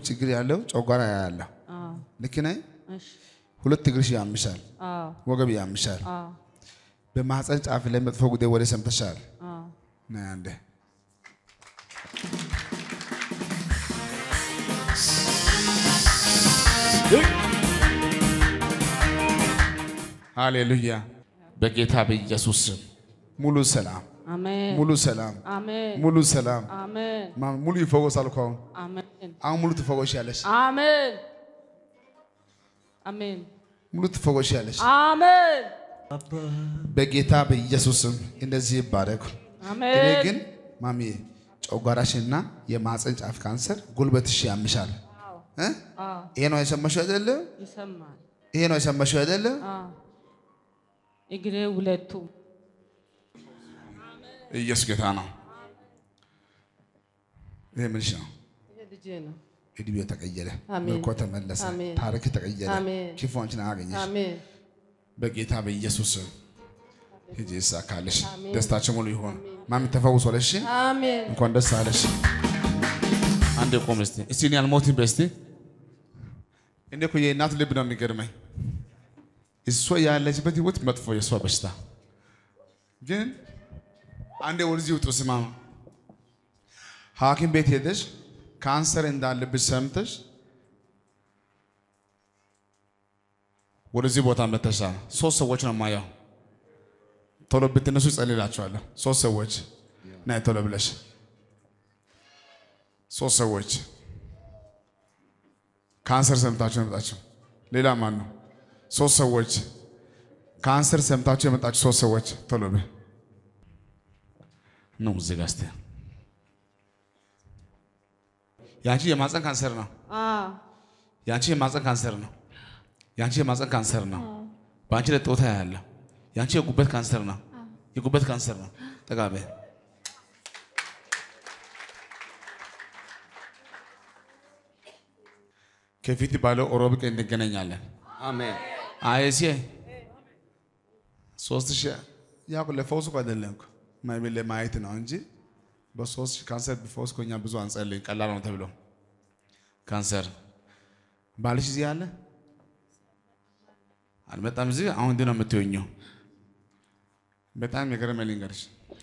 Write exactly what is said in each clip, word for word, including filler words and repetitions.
ችግር ያለው ጨጓራ ያለው አዎ ልክ ነኝ እሺ ሁለት እግርሽ ያምሻል አዎ ወገብ ያምሻል አዎ በማህፀን ጫፍ ላይ መጥፎ ጉዳይ ወደ ሰምተሻል አዎ ነይ አንዴ ሃሌሉያ በጌታ በኢየሱስ ሙሉ ሰላም አሜን ሙሉ ሰላም አሜን ሙሉ ሰላም አሜን ማም ሙሉ ይፈወሳል እኮ አሜን አሁን ሙሉ ትፈወሻለሽ አሜን አሜን ሙሉ ትፈወሻለሽ አሜን በጌታ በኢየሱስ እንደዚህ ይባረክ አሜን እኔ ግን ማሚ ጨጓራሽና የማህፀን ጫፍ ካንሰር ጉልበትሽ ያምሻል አዎ እ አዎ ይሄ ነው የሰማሽው አይደለ ይሰማል ይሄ ነው የሰማሽው አይደለ አዎ እግሬ ሁለቱ ኢየሱስ ጌታ ነው ይሄ ምንሽ ነው ይሄ ልጄ ነው እድሜው ተቀየረ መልኩ ተመለሰ ታሪክ ተቀየረ ኪፎንችን አገኘሽ አሜን በጌታ በኢየሱስ ሂጂ ይሳካልሽ ደስታችሁ ሙሉ ይሁን ማሚ ተፈውሶልሽ አሜን እንኳን ደስ አለሽ አንዴ ቆም እስቲ እስቲ እኔ አልሞትም በስቲ እኔ እኮ የእናት ልብ ነው የሚገርመኝ እሷ ያለችበት ህይወት መጥፎ የሷ በሽታ ግን አንዴ ወልዚው ተስማ ሐኪም ቤት ሄደሽ ካንሰር እንዳለብሽ ሰምተሽ ወደዚህ ቦታ መተሻል ሶስት ሰዎች ነው ማያው ቶሎ ብትነሱ ጸልላችኋለሁ ሶስት ሰዎች ናይ ቶሎ ብለሽ ሶስት ሰዎች ካንሰር ሰምታችሁ መጣችሁ ሌላ ማን ነው ሶስት ሰዎች ካንሰር ሰምታችሁ የመጣችሁ ሶስት ሰዎች ቶሎ በ ነው ዝጋስተ ያንቺ የማህፀን ካንሰር ነው አዎ ያንቺ የማህፀን ካንሰር ነው ያንቺ የማህፀን ካንሰር ነው ባንቺ ለጦታ ያለ ያንቺ የጉበት ካንሰር ነው የጉበት ካንሰር ነው ተጋበ ከፊት ባለው ኦሮብ ቀን እንገናኛለን አሜን አይሲ ሶስት ሺህ ያው ለፈውስ አይደለም ማይበል ለማየት ነው እንጂ በሶስት ካንሰር ቢፈውስ ኮኛ ብዙ አንጸልይ ቀላል ነው ተብሎ ካንሰር ባልሽ እዚህ አለ አልመጣም እዚህ አሁን እንደው ነው የምትወኘው በጣም የገረመልኝ ገርሽ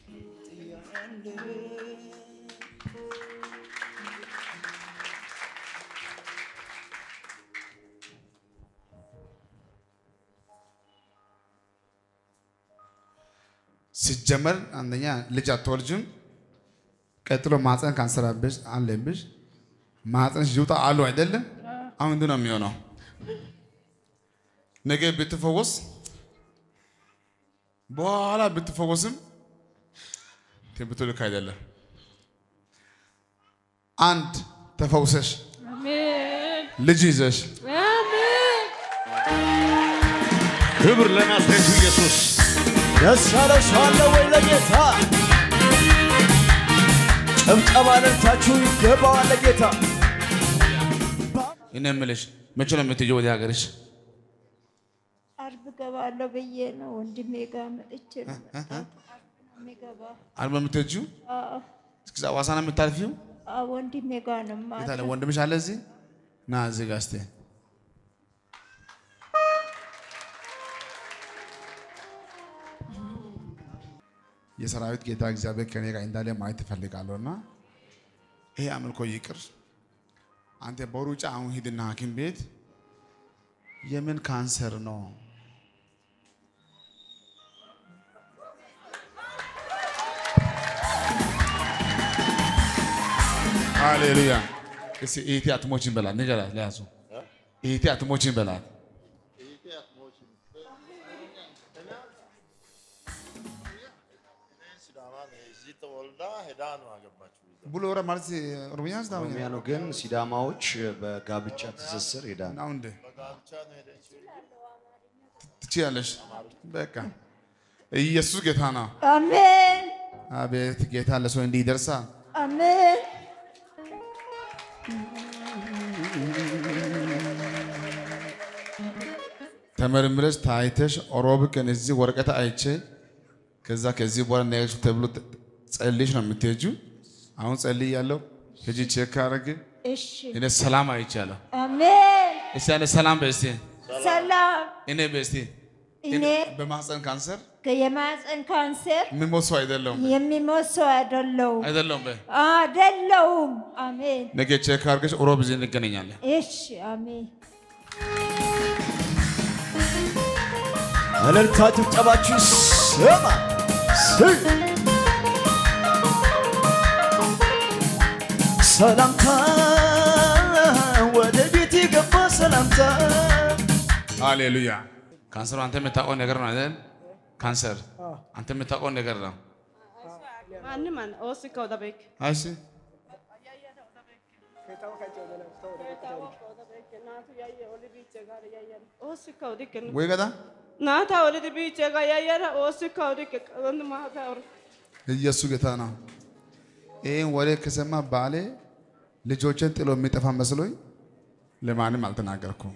ሲጀመር አንደኛ ልጅ አትወልጂም ቀጥሎ ማህፀን ካንሰር አለብሽ አለብሽ ማህፀንሽ ይውጣ አሉ አይደለም አሁን እንደው ነው የሚሆነው ነገ ብትፈወስ በኋላ ብትፈወስም ትብትልክ አይደለም አንድ ተፈውሰሽ አሜን ልጅ ይዘሽ አሜን ክብር ለናዝሬቱ ኢየሱስ ደስ ያለው ሰው አለ ወይ ለጌታ ጭብጨባ ለታችሁ ይገባዋል ለጌታ እኔ የምልሽ መቼ ነው የምትሄጂው ወደ ሀገርሽ አርብ ገባለሁ ብዬ ነው ወንድሜ ጋር መጥቼ ነው የሚገባ አርብ የምትሄጂው አዎ እስከ ሐዋሳ ነው የምታልፊው አዎ ወንድሜ ጋር ነው ማለት ታዲያ ወንድምሽ አለ እዚህ ና እዚህ ጋር እስቲ የሰራዊት ጌታ እግዚአብሔር ከኔ ጋር እንዳለ ማየት ፈልጋለሁና ይሄ አምልኮ ይቅር አንተ በሩጫ አሁን ሂድና ሐኪም ቤት የምን ካንሰር ነው ሃሌሉያ እሺ ኢቲ አትሞችን በላት ንገራት ለያዙ ኢቲ አትሞችን በላት ቡሎራ ማለት ኦሮሚያ ኦሮሚያ ነው ግን ሲዳማዎች በጋብቻ ትስስር ሄዳን ነው እንዴ ትችያለሽ በቃ ኢየሱስ ጌታ ነው አሜን አቤት ጌታ ለሰው እንዲህ ይደርሳል አሜን ተመርምረሽ ታይተሽ ኦሮብ ቀን እዚህ ወረቀት አይቼ ከዛ ከዚህ በኋላ ነገሽ ተብሎ ጸልይሽ ነው የምትሄጂው አሁን ጸልይ ያለው ሄጂ ቼክ አረግ እሺ እኔ ሰላም አይቻለሁ አሜን እስቲ ያለ ሰላም በስቲ ሰላም እኔ በስቲ እኔ በማህፀን ካንሰር የማህፀን ካንሰር የሚሞት አይደለም የሚሞት አይደለም አይደለም በ አይደለም አሜን ነገ ቼክ አድርገሽ ሮብ እዚህ እንገናኛለን እሺ አሜን እልልታ ጭብጨባችሁ ይሰማ ሰላምታ ወደ ቤት ገባ ሰላምታ ሃሌሉያ ካንሰር አንተ የምታውቀው ነገር ነው አይደል ካንሰር አንተ የምታውቀው ነገር ነው ማን ማን ኦስካው ዳበክ አይሲ ወይ ገዳ ናታ ወለደ ቢቸ ጋር ያያራ ኦስካው ዲክ ወንድ ማታውር ኢየሱስ ጌታ ነው ይሄን ወሬ ከሰማ ባሌ ልጆችን ጥሎ የሚጠፋ መስሎኝ ለማንም አልተናገርኩም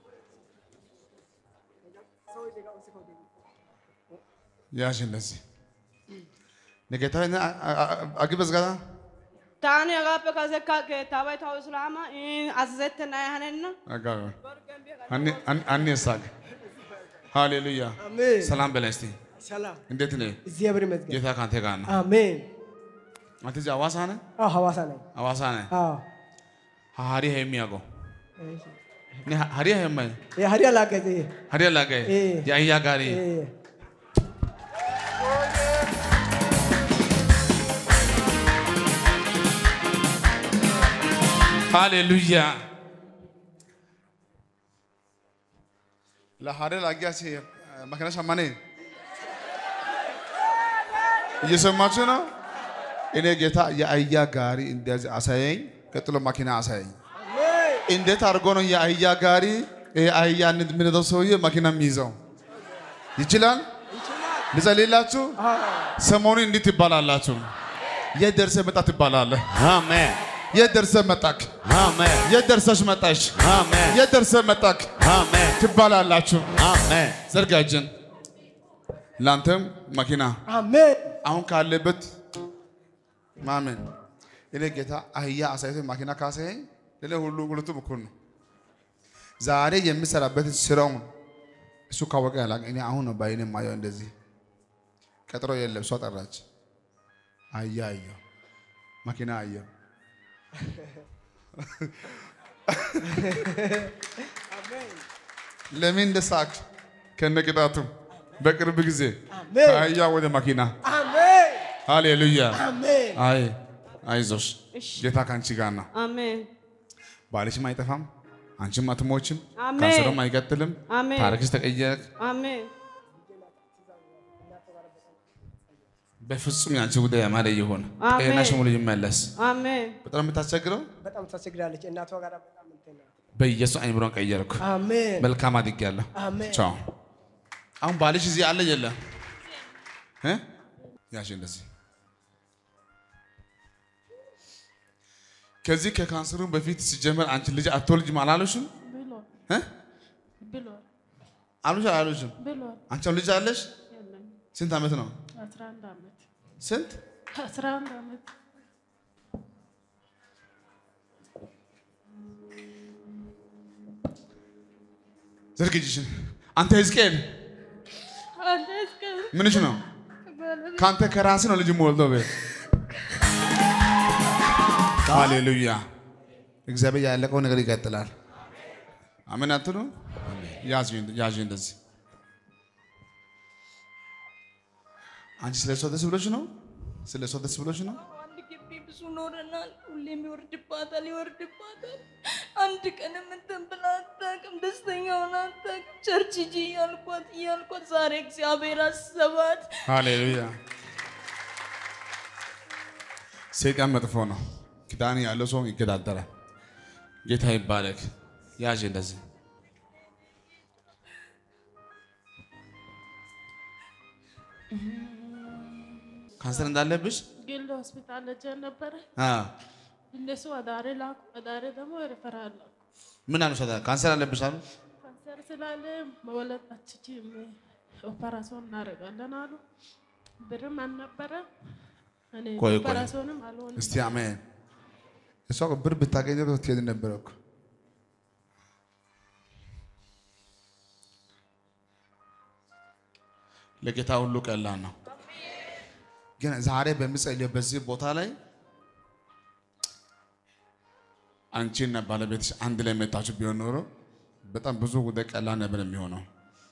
ያሽ እንደዚህ ነገታና አግበዝ ጋር ታኒ አጋፈ ከዘካ ከታባይ ታው እስላማ አዘተና ያህነና አጋው አኒ አኒ ሳግ ሃሌሉያ አሜን ሰላም በለስቲ ሰላም እንዴት ነህ እግዚአብሔር ይመስገን ጌታ ካንተ ጋር ነው አሜን አንተ እዚህ ሐዋሳ ነህ አዎ ሐዋሳ ነኝ ሐዋሳ ነህ አዎ ሀሪ ሄሚያጎ ነ ሀሪ ሄማ የሀሪያ ላገዜ ሀሪ ላገ ያያ ጋሪ ሃሌሉያ ለሀሪ ላጊያሲ መከና ሸማኔ እየሰማችሁ ነው እኔ ጌታ የአህያ ጋሪ እንደዚህ አሳየኝ ቀጥሎ መኪና አሳየኝ እንዴት አድርጎ ነው የአህያ ጋሪ የአህያ ምንድነው ሰውዬ መኪና የሚይዘው ይችላል ልጸልይላችሁ ሰሞኑን እንዴት ትባላላችሁ የደርሰ መጣ ትባላለህ አሜን የደርሰ መጣክ አሜን የደርሰሽ መጣሽ አሜን የደርሰ መጣክ አሜን ትባላላችሁ አሜን ዘርጋጅን ላንተም መኪና አሜን አሁን ካለበት ማመን እኔ ጌታ አህያ አሳይቶ መኪና ካሳየኝ ለለ ሁሉ ሁለቱም እኩል ነው ዛሬ የሚሰራበት ስራው እሱ ካወቀ ያላቅ እኔ አሁን ነው ባይኔ ማየው እንደዚህ ቀጥሮ የለም እሷ ጠራች አህያ አህያ መኪና አህያ ለምን እንደሳክ ከነቅጣቱ በቅርብ ጊዜ አህያ ወደ መኪና አሜን ሃሌሉያ አሜን አይ አይዞሽ ጌታ ካንቺ ጋር ነው አሜን ባልሽም አይጠፋም አንቺም አትሞችም አሜን ካንሰርም አይቀጥልም አሜን ታሪክሽ ተቀየረ አሜን በፍጹም ያንቺ ጉዳይ ያማረ ይሆን ጤናሽ ሙሉ ይመለስ አሜን በጣም የምታስቸግረው በጣም ታስቸግራለች እናቷ ጋር በጣም እንትን በኢየሱስ አይምሮን ቀየርኩ አሜን መልካም አድርጊያለሁ አሜን ቻው አሁን ባልሽ እዚህ አለ የለም እ ያሽ እንደዚህ ከዚህ ከካንሰሩ በፊት ሲጀመር አንቺ ልጅ አትወልጂም አላለሽም ብሎ እ ብሎ አሉሽ አላለሽም ብሎ አንቺ ልጅ አለሽ የለም ስንት አመት ነው አስራ አንድ አመት ስንት አስራ አንድ አመት ዘርግጂሽን አንተ ሕዝቅኤል አንተ እስከ ምንሽ ነው ካንተ ከራስ ነው ልጅ ሞልቶ በ ሃሌሉያ እግዚአብሔር ያለቀው ነገር ይቀጥላል አሜን አትሉ ያዝ ያዝ እንደዚህ አንቺ ስለሷ ደስ ብሎሽ ነው ስለሷ ደስ ብሎሽ ነው አንድ ግቢ ብዙ ኖረናል ሁሌም ይወርድባታል ይወርድባታል አንድ ቀን እንትን ብላ አታውቅም ደስተኛ ሆና አታውቅም ቸርች ሂጂ እያልኳት እያልኳት ዛሬ እግዚአብሔር አሰባት ሃሌሉያ ሰይጣን መጥፎ ነው ኪዳን ያለው ሰው ይገዳደራል ጌታ ይባረክ ያዥ እንደዚህ ካንሰር እንዳለብሽ ግል ሆስፒታል ሄጄ ነበረ አ እነሱ አዳሬ ላኩ አዳሬ ደግሞ ሪፈራል ላኩ ምን አሉሽ ካንሰር አለብሽ አሉ ካንሰር ስላለ መወለድ አትችይም ኦፐራሲዮን እናደርጋለን አሉ ብርም አልነበረ እኔ ኦፐራሲዮንም አልሆነም እስቲ አሜን እሷ ብር ብታገኘው ትሄድ ነበር እኮ ለጌታ ሁሉ ቀላል ነው ግን ዛሬ በሚጸልየው በዚህ ቦታ ላይ አንቺና ባለቤትሽ አንድ ላይ መጣችሁ ቢሆን ኖሮ በጣም ብዙ ጉዳይ ቀላል ነበር የሚሆነው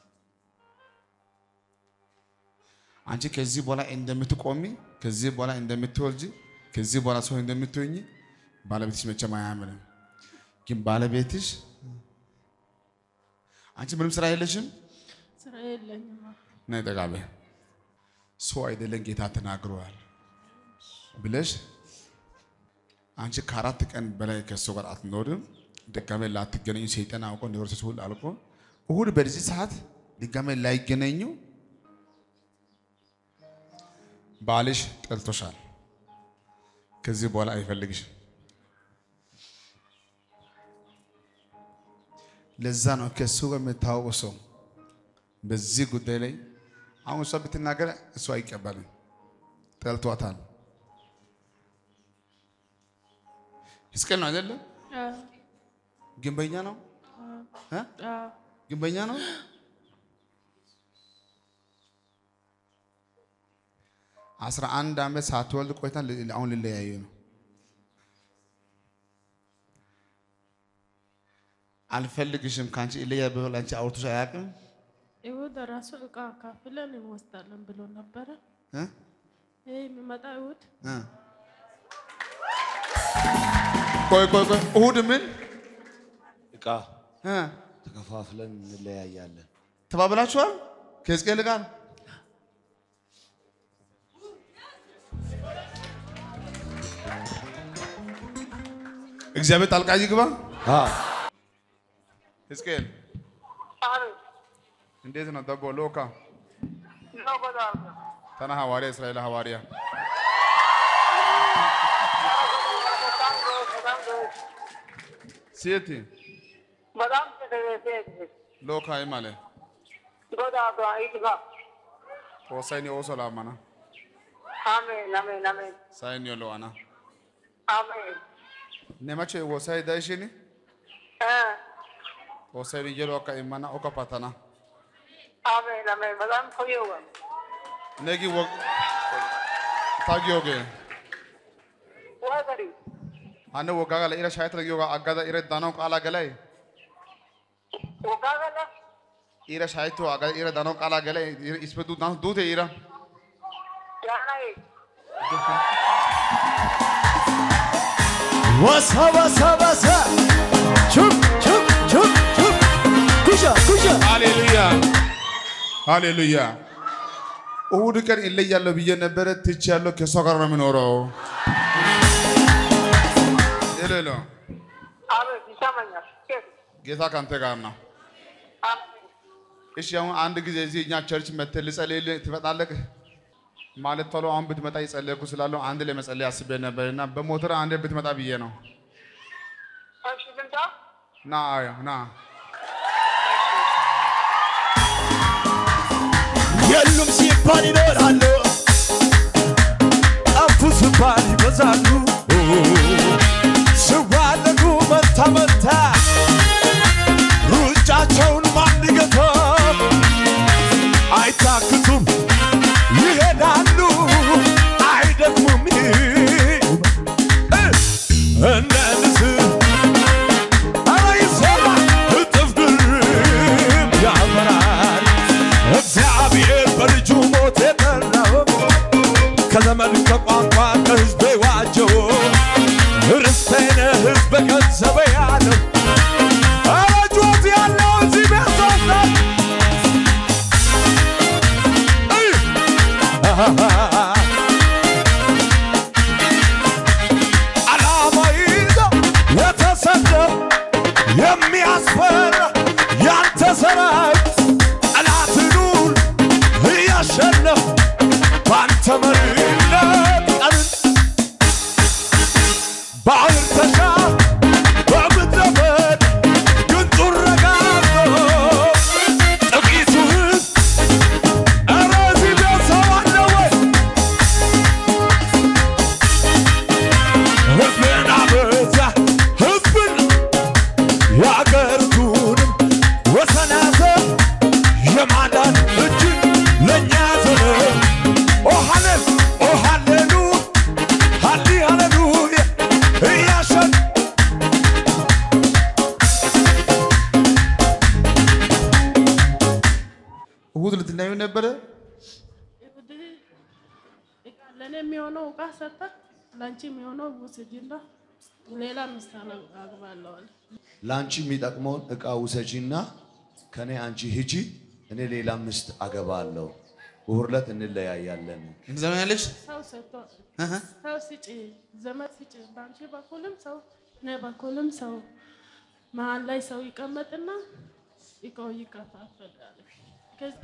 አንቺ ከዚህ በኋላ እንደምትቆሚ ከዚህ በኋላ እንደምትወልጂ ከዚህ በኋላ ሰው እንደምትሆኚ ባለቤትሽ መቼም አያምንም ግን ባለቤትሽ አንቺ ምንም ስራ የለሽም ስራ የለኝም ናይ ደጋቤ ሰው አይደለም ጌታ ተናግሯል ብለሽ አንቺ ከአራት ቀን በላይ ከሰው ጋር አትኖርም ድጋሜ ላትገናኙ ሰይጣን አውቆ እንደወርሰሽ ሁሉ አልቆ እሁድ በዚህ ሰዓት ድጋሜ ላይገናኙ ባልሽ ጠልቶሻል ከዚህ በኋላ አይፈልግሽም ለዛ ነው ከሱ ጋር የምታወቀው በዚህ ጉዳይ ላይ አሁን እሷ ብትናገር እሱ አይቀበልም ጠልቷታል እስከ ነው አይደለ ግንበኛ ነው እ ግንበኛ ነው አስራ አንድ አመት ሳትወልድ ቆይታ አሁን ሊለያዩ ነው አልፈልግሽም ካንቺ ኢለያ በኋላ አንቺ አውርቶሽ አያውቅም ይሁዳ ራሱ እቃ ካፍለን እንወስዳለን ብሎ ነበር እ እይ የሚመጣ ይሁድ እ ቆይ ቆይ ቆይ እሁድ ምን እቃ እ ተከፋፍለን እንለያያለን ተባብላችኋል ከሕዝቅኤል ጋር እግዚአብሔር ጣልቃ ይግባ አ ሕዝቅኤል እንዴት ነው ደቦ ሎካ ተና ሐዋርያ እስራኤል ሐዋርያ ሲቲ በጣም ተደረሰ ሎካ ይማለ ጎዳ አይግባ ወሳይኒ ኦሶላማና አሜን አሜን አሜን ሳይኒ ሎዋና አሜን ነማቼ ወሳይ ዳይሽኒ እ ወሳይ ይጀሎ አካ ኢማና ኦካ ፓታና አሜን አሜን በጣም ኮየው ነጊ ወ ታጊዮጌ ወገሪ አነ ወጋጋ ለኢራ ሻይት ለጊዮጋ አጋዳ ኢራ ዳናው ቃላ ገላይ ወጋጋ ኢራ ሻይቱ አጋዳ ኢራ ዳናው ቃላ ገላይ ኢስበዱ ዳን ዱቴ ኢራ ያናይ ወሳ ወሳ ወሳ ቹፕ ቹፕ ቹፕ ቹፕ ኩሻ ኩሻ ሃሌሉያ ሃሌሉያ እሁድ ቀን ይለያለው ብዬ ነበር ትቻለው ከሷ ጋር ነው የሚኖረው ኤሌሎ አቤት ይሰማኛል ጌታ ካንተ ጋር ነው እሺ አሁን አንድ ጊዜ እዚህ እኛ ቸርች መተህ ልጸልይልህ ትመጣለህ ማለት ቶሎ አሁን ብትመጣ ይጸልይኩ ስላለው አንድ ላይ መጸለይ አስቤ ነበርና በሞተር አንድ ብትመጣ ብዬ ነው እሺ ልምጣ ና አያ ና የሉም ሲባል ይኖራሉ ጠፉ ሲባል ይበዛሉ ሲዋለዱ መንታ መንታ ሩጫቸውን ማን ይገታ አይታክቱም ይሄዳሉ አይደክሙም እንደ ንስር ኧረ ይሰማል እጥፍ ድርብ ያበራል እግዚአብሔር በልጁ ሞት የጠራው ከዘመን ከቋንቋ ከሕዝብ የዋጀው ርስቴ ነህ ሕዝብ ገንዘቤ ያለው ኧረ ጩኸት ያለው እዚህ ቤት ሰውነት ዓላማ ይዘው የተሰለፉ የሚያስፈራ ያንተ ሰራዊት ጠላትን ሁሉ እያሸነፉ በአንተ መሪነት ቀንን ባህር ተሻግረው በምድረ በዳ ግንጡን ረጋግጠው ጥቂቱ ሕዝብ ኧረ እዚህ ቤት ሰው አለ ወይ? ሕዝብን አበዛ ስትናዩ ነበረ ይሁዲ ለኔ የሚሆነው ዕቃ ሰጣ ላንቺ የሚሆነው ውሰጂና ሌላ ምስታና አግባለሁ አለ ላንቺ የሚጠቅመውን ዕቃ ውሰጂና ከኔ አንቺ ሂጂ እኔ ሌላ ምስት አገባለሁ ወርለት እንለያያለን እንዘማያለሽ ሰው ሰጥቶ ሰው ሲጪ ዘመድ ሲጪ ባንቺ በኩልም ሰው እኔ በኩልም ሰው መሀል ላይ ሰው ይቀመጥና ይቆይ ይከፋፈላል ከዛ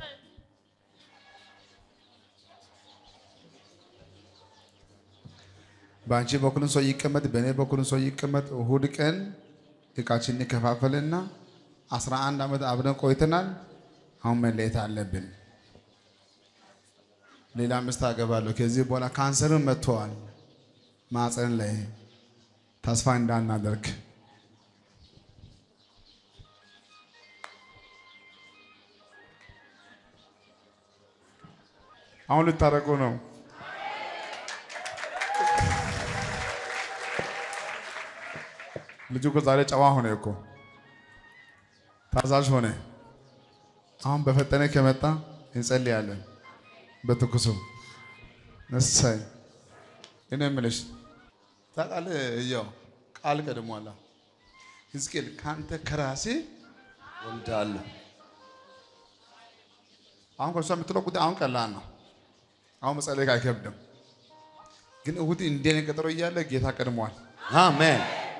ባንቺ በኩልም ሰው ይቀመጥ በኔ በኩልም ሰው ይቀመጥ እሁድ ቀን ዕቃችንን ከፋፈልና አስራ አንድ አመት አብረን ቆይተናል አሁን መለየት አለብን ሌላ ምስት አገባለሁ ከዚህ በኋላ ካንሰርም መጥቷል ማፀን ላይ ተስፋ እንዳናደርግ አሁን ልታረቁ ነው ልጁ እኮ ዛሬ ጨዋ ሆነ እኮ ታዛዥ ሆነ አሁን በፈጠነ ከመጣ እንጸልያለን በትኩሱ ነሳይ እኔ ምንሽ ታቃለ ያው ቃል ቀድሟላ ሕዝቅኤል ካንተ ከራሴ ወልዳለሁ አሁን ከሷ የምትለው ጉዳይ አሁን ቀላል ነው አሁን መጸለይ አይከብድም ግን እሁድ እንደኔ ቀጠሮ እያለ ጌታ ቀድሟል አሜን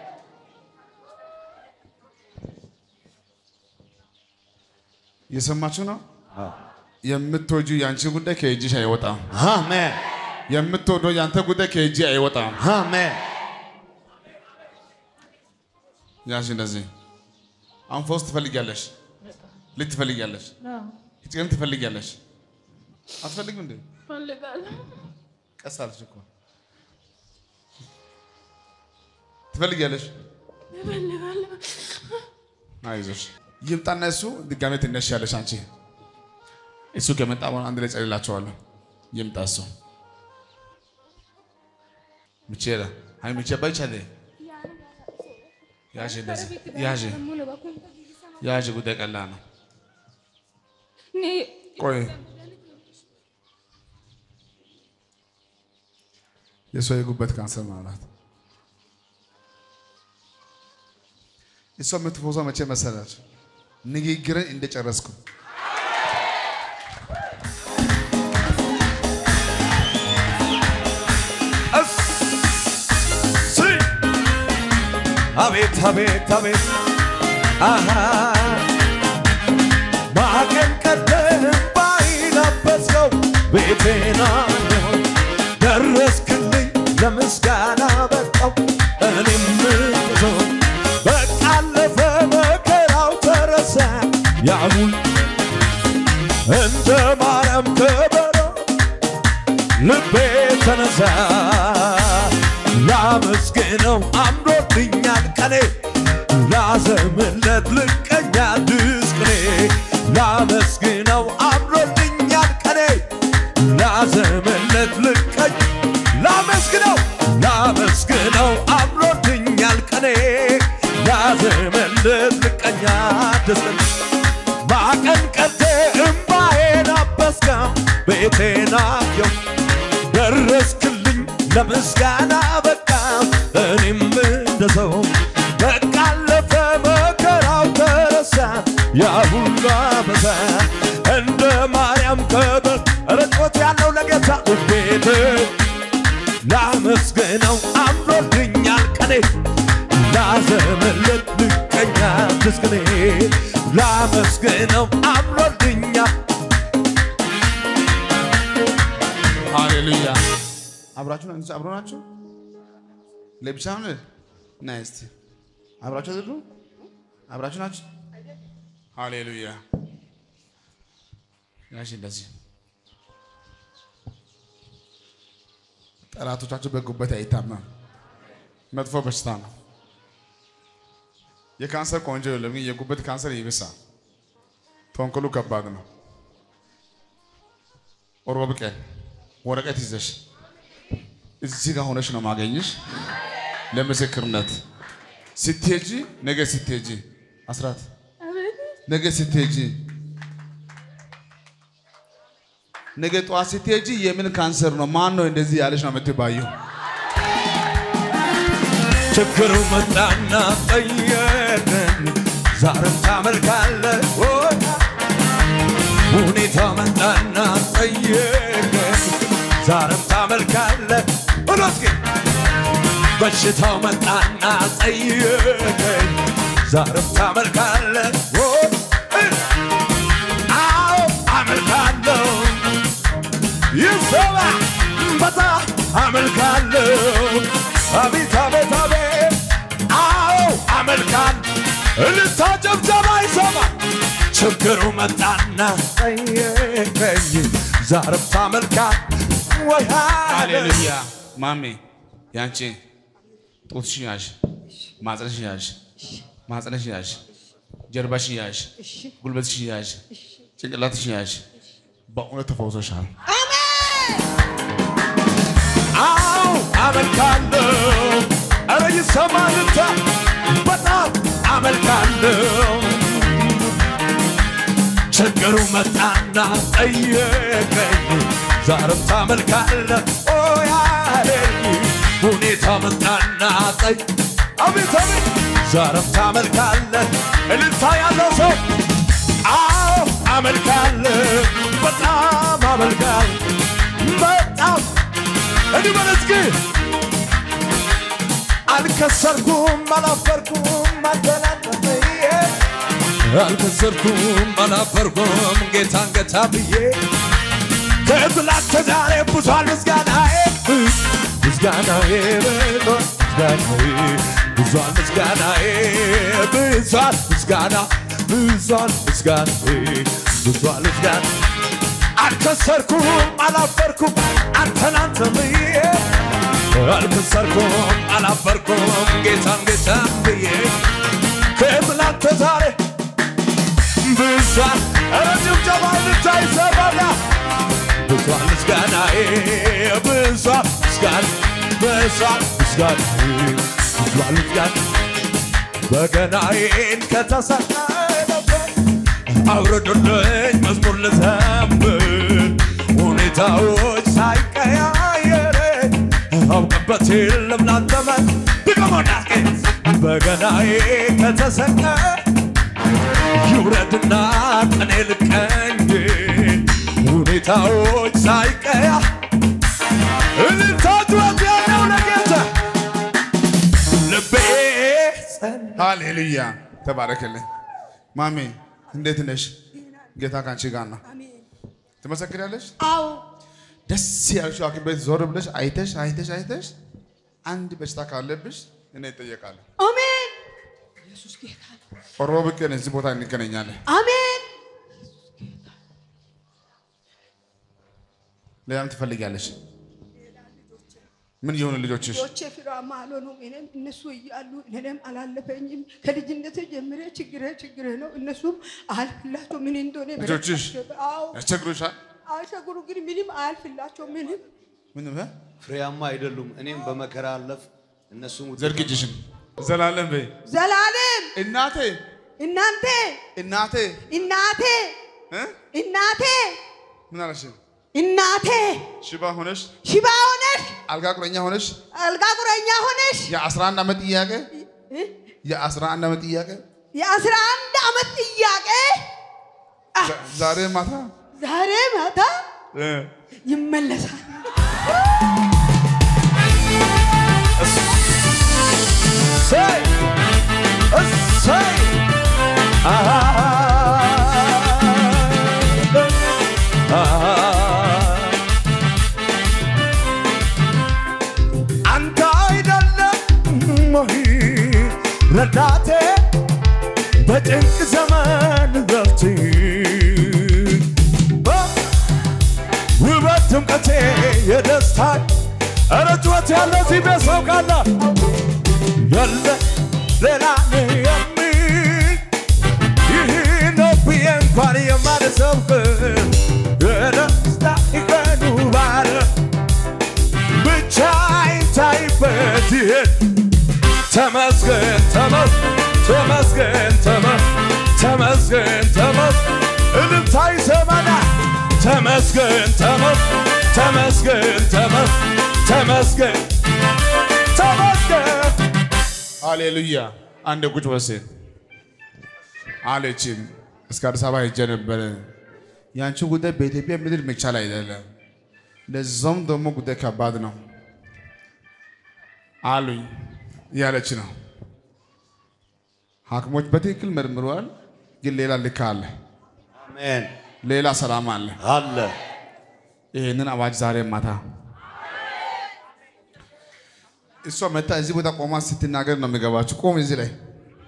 የሰማችሁ ነው የምትወጁ ያንቺ ጉዳይ ከእጅሽ አይወጣም አሜን የምትወደው ያንተ ጉዳይ ከእጅ አይወጣም አሜን ያሽ እንደዚህ አሁን ፈውስ ትፈልጊያለሽ ልትፈልጊያለሽ እጥም ትፈልጊያለሽ አትፈልጊም እንዴ ፈልጋለሁ ቀስ አልሽ እኮ ትፈልጊያለሽ ፈልጋለሁ አይዞሽ ይምጣና እሱ ድጋሜ ትነሻለሽ አንቺ እሱ ከመጣ በኋላ አንድ ላይ ጸልላቸዋለሁ ይምጣ እሱ ምቼላ አይ ምቼ ባይቻለ ያጂ እንደዚህ ያጂ ያጂ ጉዳይ ቀላል ነው ቆይ የሰው የጉበት ካንሰር ማለት እሷ የምትፎዛ መቼ መሰላችሁ ንግግርን እንደጨረስኩ አቤት አቤት አቤት አሃ ማቀን ቀደም ባይናበስከው ቤቴና ነው ደረስክልኝ ለምስጋና በቃው እኔም ነው በቃ አለፈ መከራው ተረሳ ያሁን እንደ ማርያም ከበሮ ልቤ ተነሳ ላመስግነው አምሮብኛል ቀኔ ላዘምለት ልቀኛ ድስቅኔ ላመስግነው አምሮብኛል ቀኔ ላዘምለት ልቀኝ ላመስግነው ላመስግነው አምሮብኛል ቀኔ ላዘምለት ልቀኛ ድስቅኔ ማቀን ቀቴ እምባዬን አበስከው ቤቴን አየው ደረስክልኝ ለምስጋና በቃ እኔም እንደሰው በቃ አለፈ መከራው ተረሳ ያ ሁሉ አበሳ እንደ ማርያም ከበር ረጦት ያለው ለጌታ ቤት ላመስግነው አምሮልኛል ቀኔ ላዘምለት ልቀኛ ድስቅኔ ላመስግነው አምሮልኛል ሃሌሉያ አብራችሁ ነው አብሮ ናችሁ ለብቻው ነው ናይስ አብራችሁ አይደሉ አብራችሁ ናችሁ ሃሌሉያ ያሺ እንደዚህ ጠላቶቻችሁ በጉበት አይታመም መጥፎ በሽታ ነው የካንሰር ቆንጆ የለም የጉበት ካንሰር ይብሳል ተንኮሉ ከባድ ነው ኦሮብ ቀን ወረቀት ይዘሽ እዚህ ጋር ሆነሽ ነው ማገኝሽ ለምስክርነት ስትሄጂ ነገ ስትሄጂ አስራት ነገ ስትሄጂ ነገ ጠዋት ስትሄጂ የምን ካንሰር ነው ማን ነው እንደዚህ ያለሽ ነው የምትባየው ችግሩ መጣና ጠየቀን ዛሬም ታመልካለህ ሁኔታ መጣና ጠየቀን ዛሬም ታመልካለህ እሎስኪ በሽታው መጣና ጠየቀን ዛሬም ታመልካለህ አዎ አመልካለሁ ይሰማ በታ አመልካለሁ አቤት አቤት አቤት አዎ አመልካለሁ ልታጨብጨባ ይሰማ ችግሩ መጣና ጠየቀኝ ዛሬም ታመልካለህ ወይ ሃሌሉያ ማሜ ያንቺ ጡትሽ ያዥ ማጽነሽ ያዥ ማጽነሽ ያዥ ጀርባሽ ያዥ ጉልበትሽ ያዥ ጭንቅላትሽ ያዥ በእውነት ተፈውሰሻል አሜን አዎ አመልካለሁ ኧረ ይሰማልታ በጣም አመልካለሁ ችግሩ መጣና ጠየቀኝ ዛሬም ታመልካለህ ኦ ያለኝ ሁኔታ መጣና ጠይ አቤት አቤት ዛሬም ታመልካለህ እልልታ ያለው ሰው አዎ አመልካለሁ በጣም አመልካለሁ በጣም እንዲህ በለስኪ አልከሰርኩም አላፈርኩም አልተናጠጠዬ አልከሰርኩም አላፈርኩም ጌታን ጌታ ብዬ ከትላንት ዛሬ ብዙል ምስጋናዬ ምስጋናዬ ምስጋናዬ ብዙል ምስጋናዬ ብዙል ምስጋና ብዙል ምስጋናዬ ብዙል ምስጋና አልከሰርኩም አላፈርኩም አንተን አንተን ብዬ አልከሰርኩም አላፈርኩም ጌታን ጌታን ብዬ ከትላንት ዛሬ ብዙል ኧረ ጭብጨባ ልታይ ሰባላ ብዙል ምስጋናዬ ብዙል ምስጋና ብዙል ምስጋናዬ ብዙል ምስጋና በገናዬን ከተሰናበት አውርዱልኝ መዝሙር ልዘምር ሁኔታዎች ሳይቀያየር አውቅበት የለም ላንተመን ድገሞናስቄ በገናዬ ከተሰቀ ይውረድና ቀኔ ልቀኝ ሁኔታዎች ሳይቀያ እልልታችኋት ያለው ለጌታ ልቤ ሃሌሉያ ተባረክልኝ ማሜ እንዴት ነሽ ጌታ ካንቺ ጋር ነው ትመሰክሪያለሽ አዎ ደስ ያልሽው ሐኪም ቤት ዞር ብለሽ አይተሽ አይተሽ አይተሽ አንድ በሽታ ካለብሽ እኔ እጠየቃለሁ አሜን ኢየሱስ ጌታ ሮብ ቀን እዚህ ቦታ እንገናኛለን አሜን ለምን ትፈልጊያለሽ ምን ይሆኑ ልጆችሽ ልጆቼ ፍራማ አልሆኑም እኔም እነሱ እያሉ እኔም አላለፈኝም ከልጅነቴ ጀምሬ ችግሬ ችግሬ ነው እነሱም አልፍላቸው ምን እንደሆነ ልጆችሽ ያስቸግሩሻል አልቸግሩ ግን ምንም አልፍላቸው ምንም ምንም ፍሬያማ አይደሉም እኔም በመከራ አለፍ እነሱም ዘርግጅሽን ዘላለም በይ ዘላለም እናቴ እናንተ እናቴ እናቴ እናቴ ምን አለሽ እናቴ ሽባ ሆነሽ ሽባ ሆነሽ አልጋ ቁረኛ ሆነሽ አልጋ ቁረኛ ሆነሽ የአስራ አንድ ዓመት ጥያቄ የአስራ አንድ ዓመት ጥያቄ የአስራ አንድ ዓመት ጥያቄ ዛሬ ማታ ዛሬ ማታ ይመለሳል say say አንተ አይደለም ረዳቴ በጭንቅ ዘመን ረፍቴ ውበት ድምቀቴ የደስታ ኧረ ጩኸት ያለው እዚህ ቤት ሰው ካለ ያለ ሌላ የሚል ይህ ነው ብዬ እንኳን የማልሰብክ የደስታ ቀኑ ባለ ብቻዬን ታይበት ይሄን ተመስገን ተመስገን ተመስገን ተመስገን እልልታ ይሰማና ተመስገን ተመስገን ተመስገን ተመስገን ተመስገን ሃሌሉያ አንድ ቁጭ በሴ አለችም እስከ አዲስ አበባ ሄጄ ነበር ያንቺ ጉዳይ በኢትዮጵያ ምድር መቻል አይደለም ለዛም ደግሞ ጉዳይ ከባድ ነው አሉኝ ያለች ነው ሐኪሞች በትክክል መርምረዋል ግን ሌላ ልክ አለ አሜን ሌላ ሰላም አለ አለ ይሄንን አዋጅ ዛሬ ማታ እሷ መጣ እዚህ ቦታ ቆማ ስትናገር ነው የሚገባችሁ ቆም እዚህ ላይ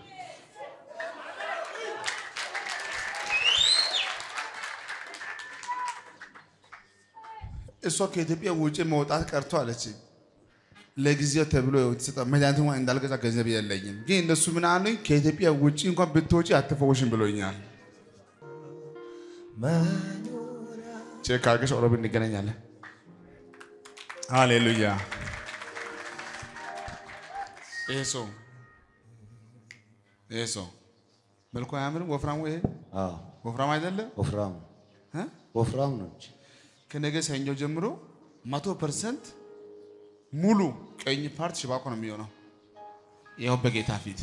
እሷ ከኢትዮጵያ ውጪ መውጣት ቀርቶ አለች ለጊዜው ተብሎ የተሰጠ መድኃኒት እንኳን እንዳልገዛ ገንዘብ የለኝም ግን እነሱ ምን አሉኝ ከኢትዮጵያ ውጪ እንኳን ብትወጪ አትፈወሽም ብሎኛል ቼክ አድርገሽ ኦሮብ እንገናኛለን ሃሌሉያ ኤሶ ኤሶ መልኩ አያምርም ወፍራም ወይ አዎ ወፍራም አይደለ ወፍራም እ ወፍራም ነው ከነገ ሰኞ ጀምሮ መቶ ፐርሰንት ሙሉ ቀኝ ፓርት ሽባቆ ነው የሚሆነው ይሄው በጌታ ፊት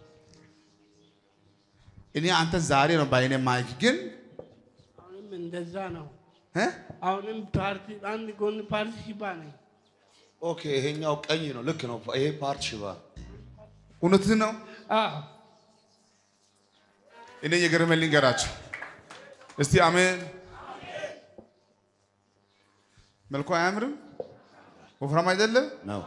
እኔ አንተ ዛሬ ነው ባይኔ ማይክ ግን አሁንም እንደዛ ነው እ አሁንም ፓርቲ አንድ ጎን ፓርቲ ሽባ ነኝ ኦኬ ይሄኛው ቀኝ ነው ልክ ነው ይሄ ፓርት ሽባ እውነት ነው አዎ እኔ የገረመልኝ ገራችሁ እስቲ አሜን መልኩ አያምርም ወፍራም አይደለም ነው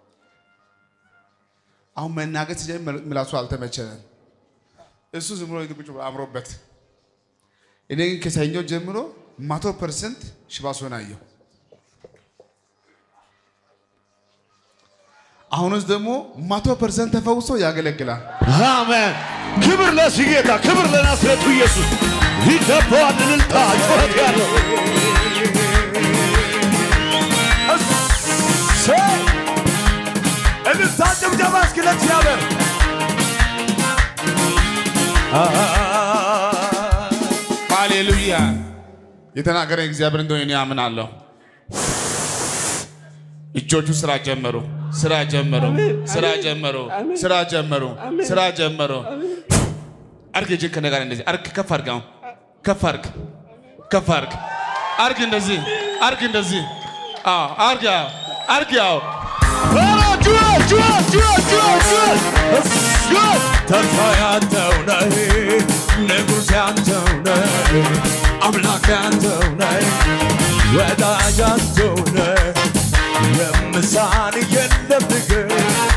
አሁን መናገር ሲጀምር ምላሱ አልተመቸንም እሱ ዝም ብሎ ይጥቁጭ አምሮበት እኔ ግን ከሰኞ ጀምሮ መቶ ፐርሰንት ሽባስ ሆናየሁ አሁንስ ደግሞ መቶ ፐርሰንት ተፈውሶ ያገለግላል አሜን ክብር ለጌታ ክብር ለናዝሬቱ ኢየሱስ ይገባዋል እልልታ ጩኸት ያለው እልልታ ጭብጨባ እስኪ ለእግዚአብሔር ሃሌሉያ የተናገረ እግዚአብሔር እንደሆነ እኔ አምናለሁ እጆቹ ስራ ጀመሩ ስራ ጀመሩ ስራ ጀመሩ ስራ ጀመሩ ስራ ጀመሩ አርግ እጅ ከነጋር እንደዚህ አርግ ከፍ አርጋው ከፍ አርግ ከፍ አርግ አርግ እንደዚህ አርግ እንደዚህ አዎ አርግ አርግ ያው ጁ ጁ ጁ ጁ ጁ ተስፋ ያንተው ነህ ንጉሥ ያንተው ነህ አምላክ ያንተው ነህ ወዳጅ ያንተው ነህ የምሳን የለም ንገር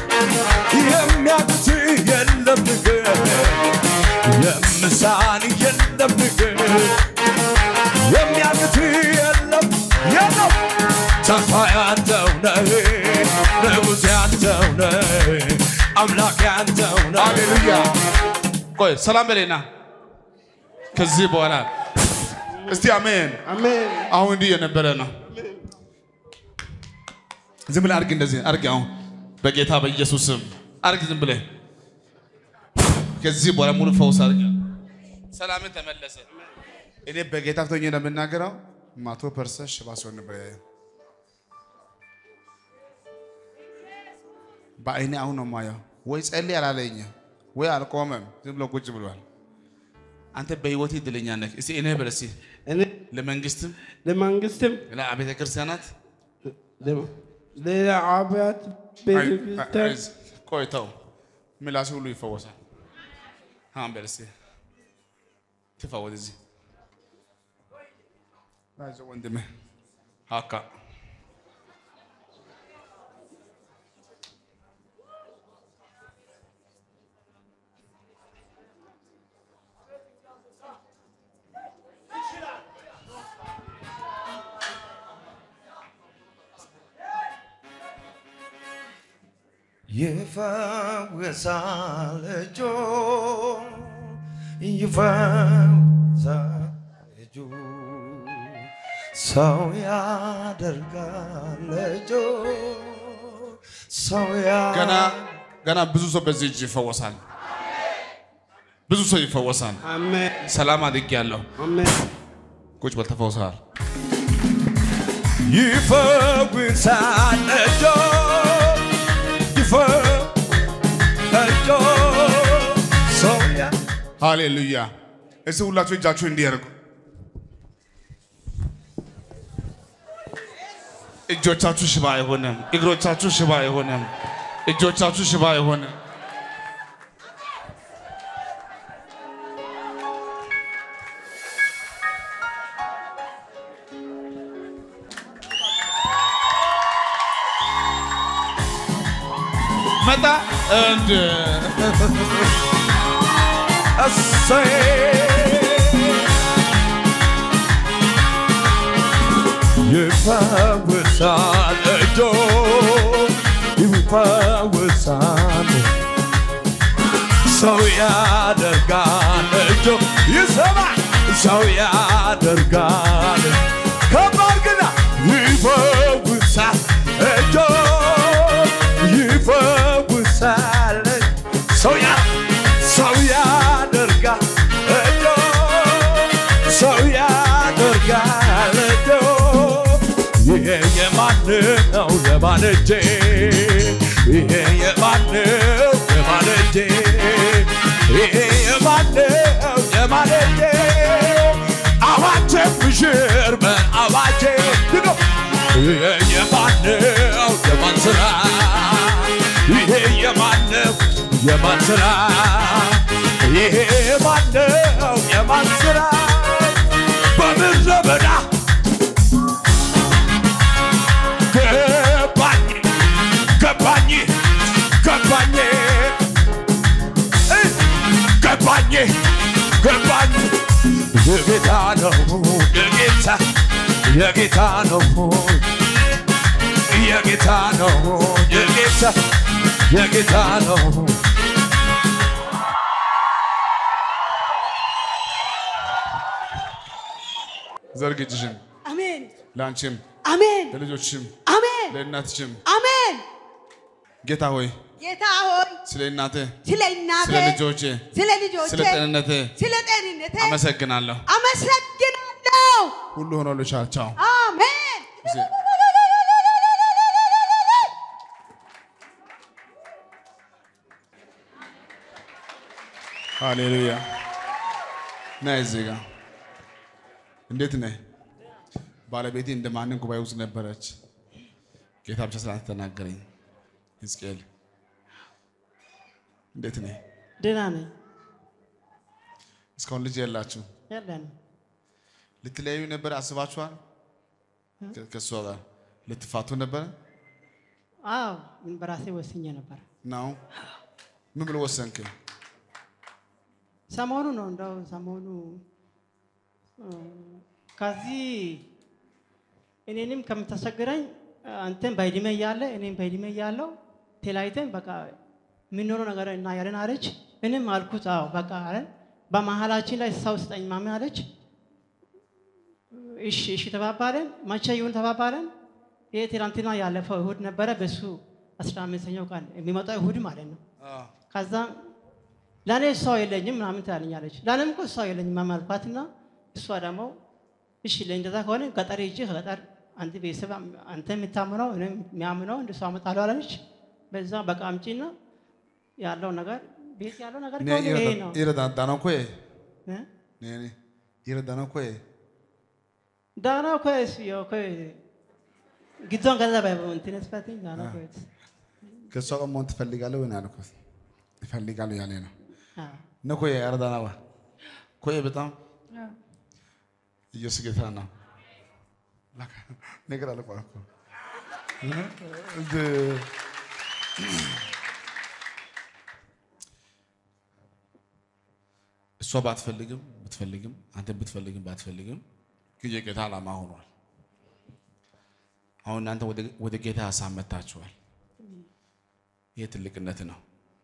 የሚያቅት የለም ንገር የምሳን የለም ንገር የሚያቅት የለም የለም ተስፋ ያንተው ነህ ንጉሥ ያንተው ነህ አምላክ ያንተው ነህ ሃሌሉያ ቆይ ሰላም በሌና ከዚህ በኋላ እስቲ አሜን አሜን አሁን እንዲህ የነበረ ነው ዝም ብለህ አርግ እንደዚህ አርግ አሁን በጌታ በኢየሱስ ስም አርግ ዝም ብለህ ከዚህ በኋላ ሙሉ ፈውስ አርግ ሰላምን ተመለሰ እኔ በጌታ ሆኜ ነው የምናገረው መቶ ፐርሰንት ሽባ ሲሆን ነበር በአይኔ አሁን ነው የማየው ወይ ጸልይ አላለኝ ወይ አልቆመም ዝም ብሎ ቁጭ ብሏል አንተ በህይወት ይድለኛ ነህ እስቲ እኔ በለሲ እኔ ለመንግስትም ለመንግስትም ለአብያተ ክርስቲያናት ለአብያተ ቤተክርስቲያን ቆይተው ምላስ ሁሉ ይፈወሳል አሁን በለሲ ትፈወስ እዚህ አይዞህ ወንድሜ አካ ይፈውሳል እጁ ይፈውሳል እጁ ሰው ያደርጋል እጁ ሰው ያ ገና ገና ብዙ ሰው በዚህ እጅ ይፈወሳል ብዙ ሰው ይፈወሳል አሜን ሰላም አድርጌያለሁ አሜን ቁጭ በል ተፈውሰሃል ይፈውሳል እጆ ይፈው እጆ ሶያ ሃሌሉያ እዚህ ሁላችሁ እጃችሁ እንዲያርጉ እጆቻችሁ ሽባ አይሆንም እግሮቻችሁ ሽባ አይሆንም እጆቻችሁ ሽባ አይሆንም መጣ እንደ እሰይ ይፈውሳል እጆ ይፈውሳል ሰው ያደርጋል እጆ ይሰማል ሰው ያደርጋል ከባድ ግና ይፈውሳል እጆ ይፈውሳል ሰው ያ ሰው ያደርጋል እጆ ሰው ያደርጋል እጆ ይሄ የማን ነው የማን እጅ ይሄ የማን ነው የማን እጅ ይሄ የማን ነው የማን እጅ አዋጄ ፍሽር በአዋጄ ድጎ ይሄ የማን ነው የማን ስራ ይሄ የማን ነው የማን ስራ ይሄ የማን ነው የማን ስራ በምድረ በዳ ገባኝ ገባኝ ገባኝ ገባኝ ገባኝ የጌታ ነው የጌታ የጌታ ነው የጌታ ነው የጌታ የጌታ ነው ዘርግ እጅሽን አሜን ለአንቺም አሜን ለልጆችሽም አሜን ለእናትሽም አሜን ጌታ ሆይ ጌታ ሆይ ስለ እናቴ ስለ እናቴ ስለ ልጆቼ ስለ ልጆቼ ስለ ጤንነቴ ስለ ጤንነቴ አመሰግናለሁ አመሰግናለሁ ሁሉ ሆኖልሻል ቻው አሜን ሃሌሉያ ነይ እዚህ ጋር እንዴት ነህ ባለቤቴ እንደማንን ጉባኤ ውስጥ ነበረች ጌታ ብቻ ስላልተናገረኝ ሕዝቅኤል እንዴት ነህ ደህና ነኝ እስካሁን ልጅ የላችሁ የለንም ልትለያዩ ነበር አስባችኋል ከእሷ ጋር ልትፋቱ ነበር አዎ ምን በራሴ ወስኜ ነበር ነው ምን ብሎ ወሰንክ ሰሞኑ ነው እንደው ሰሞኑ ከዚህ እኔንም ከምታስቸግረኝ አንተም ባይድሜ ያለ እኔም ባይድሜ ያለው ተላይተን በቃ ምን ኖሮ ነገር እና ያለን አለች እኔም አልኩት አዎ በቃ አለን በመሃላችን ላይ ሰው ስጠኝ ማሚ አለች እሺ እሺ ተባባለን መቼ ይሁን ተባባለን ይሄ ትናንትና ያለፈው እሁድ ነበረ በሱ አስራ አምስተኛው ቀን የሚመጣው እሁድ ማለት ነው ከዛ ለኔ ሰው የለኝም ምናምን ታለኛለች ለኔም እኮ ሰው የለኝም ማሚ አልኳትና እሷ ደግሞ እሺ ለእንደዛ ከሆነ ገጠር ሂጂ ከገጠር አንተ ቤተሰብ አንተ የምታምነው እኔም የሚያምነው እንደሱ አመጣለሁ አለች በዛ በቃ አምጪና ያለው ነገር ቤት ያለው ነገር ነው ይሄ ነው ይረዳዳ ነው ኮይ ነኔ ይረዳ ነው ኮይ ዳና ኮይ ሲዮ ኮይ ግዞን ገዛ ባይቦን እንትን ስፋቲን ዳና ኮይ ከሷ ጋር መሆን ትፈልጋለህ ወይ አልኩት ይፈልጋሉ ያለ ነው ነው ኮይ ያረዳናዋ ኮይ በጣም ኢየሱስ ጌታ ነው ለካ ነገር አለ ቆርቆ እሷ ባትፈልግም ብትፈልግም አንተ ብትፈልግም ባትፈልግም ግን የጌታ ዓላማ ሆኗል አሁን እናንተ ወደ ጌታ ሐሳብ መጣችኋል ይሄ ትልቅነት ነው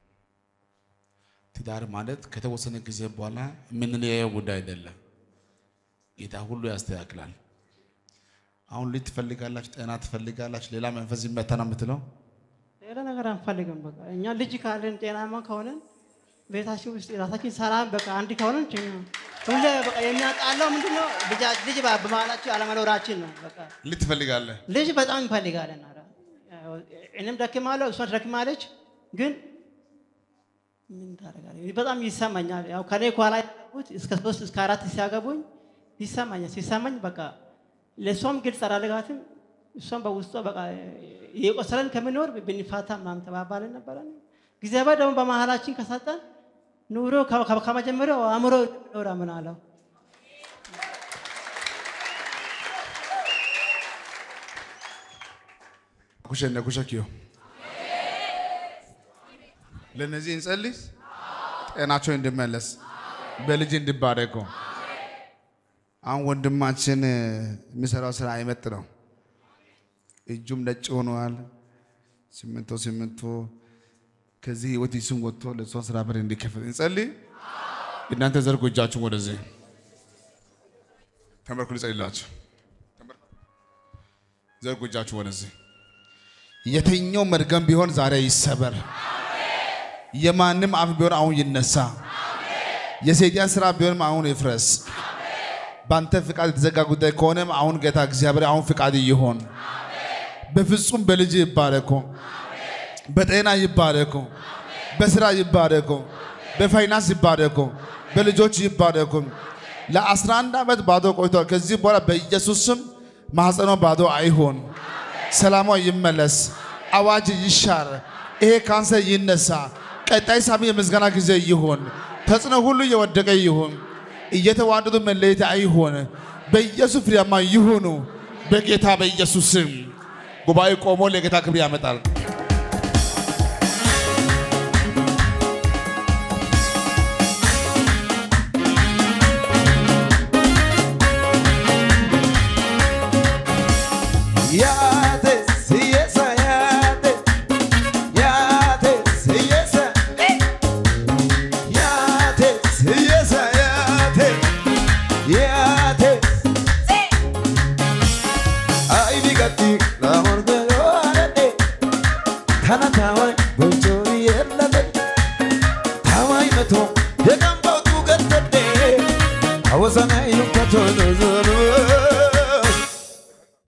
ትዳር ማለት ከተወሰነ ጊዜ በኋላ ምን ለየው ጉዳይ አይደለም ጌታ ሁሉ ያስተካክላል አሁን ልጅ ትፈልጋላችሁ ጤና ትፈልጋላችሁ ሌላ መንፈስ ይመታና የምትለው ሌላ ነገር አንፈልግም በቃ እኛ ልጅ ካለን ጤናማ ከሆነን ቤታችን ውስጥ ራሳችን ሰላም በቃ አንድ ከሆነን ሁሌ በቃ የሚያጣለው ምንድነው ልጅ ልጅ በማላችሁ አለመኖራችን ነው በቃ ልጅ ትፈልጋለህ ልጅ በጣም እንፈልጋለን አረ እኔም ደክማለሁ እሷ ደክማለች ግን ምን ታረጋለህ በጣም ይሰማኛል ያው ከኔ ኋላ ያሉት እስከ ሶስት እስከ አራት ሲያገቡኝ ይሰማኛል ሲሰማኝ በቃ ለሷም ግልጽ አላደረጋትም እሷም በውስጧ በቃ የቆሰለን ከመኖር ብንፋታ ማም ተባባልን ነበር እግዚአብሔር ደግሞ በመሃላችን ከሰጠን ኑሮ ከመጀመሪያው አምሮ ኖራ ምን አለው ኩሸነ ኩሸኪዮ ለነዚህ እንጸልይ ጤናቸው እንዲመለስ በልጅ እንዲባረኩ አሁን ወንድማችን የሚሰራው ስራ አይመጥ ነው እጁም ነጭ ሆኗል ስምንቶ ስምንቶ ከዚህ ህይወት ይስም ወጥቶ ለሷ ስራ በር እንዲከፈል እንጸልይ እናንተ ዘርጉ እጃችሁ ወደዚህ ተመርኩ ልጸልላችሁ ተመርኩ ዘርጉ እጃችሁ ወደዚህ የትኛው መርገም ቢሆን ዛሬ ይሰበር አሜን የማንም አፍ ቢሆን አሁን ይነሳ አሜን የሰይጣን ስራ ቢሆን አሁን ይፍረስ አሜን ባንተ ፍቃድ የተዘጋ ጉዳይ ከሆነም አሁን ጌታ እግዚአብሔር አሁን ፍቃድ ይሁን አሜን በፍጹም በልጅ ይባረኩ አሜን በጤና ይባረኩ አሜን በስራ ይባረኩ አሜን በፋይናንስ ይባረኩ በልጆች ይባረኩ ለአስራ አንድ አመት ባዶ ቆይቶ ከዚህ በኋላ በኢየሱስ ስም ማህፀኗ ባዶ አይሆን ሰላሟ ይመለስ አዋጅ ይሻር ይሄ ካንሰር ይነሳ ቀጣይ ሳምንት የምስጋና ጊዜ ይሁን ተጽዕኖ ሁሉ የወደቀ ይሁን እየተዋደዱ መለየት አይሆን በኢየሱስ ፍሬያማ ይሁኑ በጌታ በኢየሱስ ስም ጉባኤ ቆሞ ለጌታ ክብር ያመጣል I was an ayun katolo